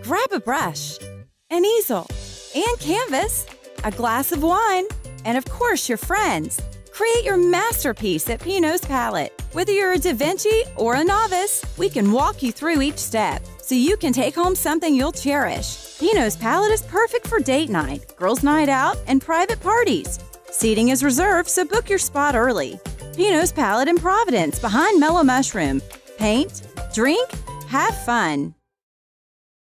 Grab a brush, an easel, and canvas, a glass of wine, and of course your friends. Create your masterpiece at Pinot's Palette. Whether you're a Da Vinci or a novice, we can walk you through each step so you can take home something you'll cherish. Pinot's Palette is perfect for date night, girls' night out, and private parties. Seating is reserved, so book your spot early. Pinot's Palette in Providence, behind Mellow Mushroom. Paint, drink, have fun.